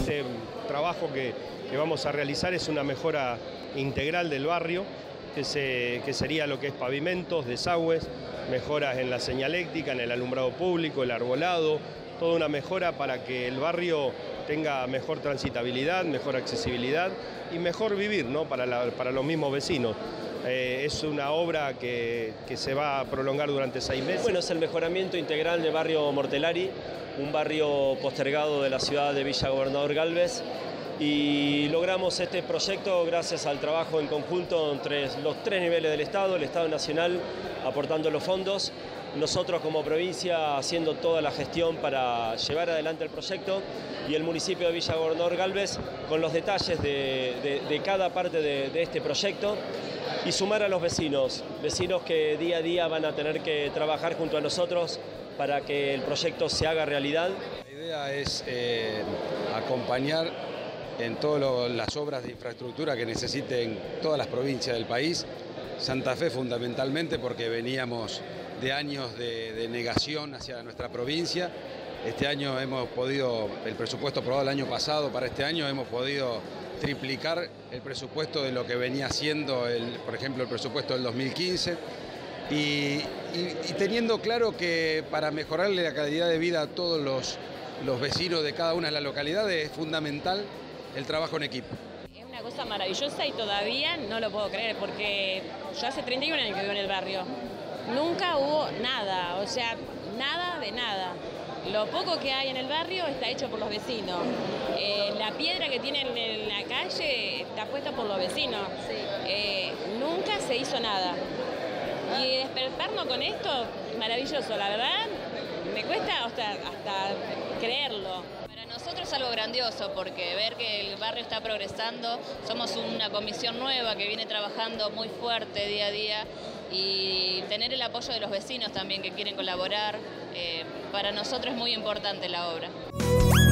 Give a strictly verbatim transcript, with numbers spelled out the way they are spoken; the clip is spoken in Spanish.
este trabajo que, que vamos a realizar es una mejora integral del barrio, que, se, que sería lo que es pavimentos, desagües, mejoras en la señaléctica, en el alumbrado público, el arbolado, toda una mejora para que el barrio tenga mejor transitabilidad, mejor accesibilidad y mejor vivir, ¿no? para, la, para los mismos vecinos. Eh, es una obra que, que se va a prolongar durante seis meses. Bueno, es el mejoramiento integral del barrio Mortelari, un barrio postergado de la ciudad de Villa Gobernador Galvez, y logramos este proyecto gracias al trabajo en conjunto entre los tres niveles del Estado, el Estado Nacional aportando los fondos, nosotros como provincia haciendo toda la gestión para llevar adelante el proyecto y el municipio de Villa Gobernador Galvez con los detalles de, de, de cada parte de, de este proyecto y sumar a los vecinos, vecinos que día a día van a tener que trabajar junto a nosotros para que el proyecto se haga realidad. La idea es eh, acompañar en todas las obras de infraestructura que necesiten todas las provincias del país, Santa Fe fundamentalmente porque veníamos de años de, de negación hacia nuestra provincia. Este año hemos podido, el presupuesto aprobado el año pasado para este año, hemos podido triplicar el presupuesto de lo que venía siendo, el, por ejemplo, el presupuesto del dos mil quince. Y, y, y teniendo claro que para mejorarle la calidad de vida a todos los, los vecinos de cada una de las localidades es fundamental el trabajo en equipo. Es una cosa maravillosa y todavía no lo puedo creer porque yo hace treinta y un años que vivo en el barrio. Nunca hubo nada, o sea, nada de nada. Lo poco que hay en el barrio está hecho por los vecinos. Eh, la piedra que tienen en la calle está puesta por los vecinos. Sí. Eh, nunca se hizo nada. Y despertarnos con esto es maravilloso, la verdad. Me cuesta hasta, hasta creerlo. Para nosotros es algo grandioso porque ver que el barrio está progresando, somos una comisión nueva que viene trabajando muy fuerte día a día y tener el apoyo de los vecinos también que quieren colaborar, eh, para nosotros es muy importante la obra.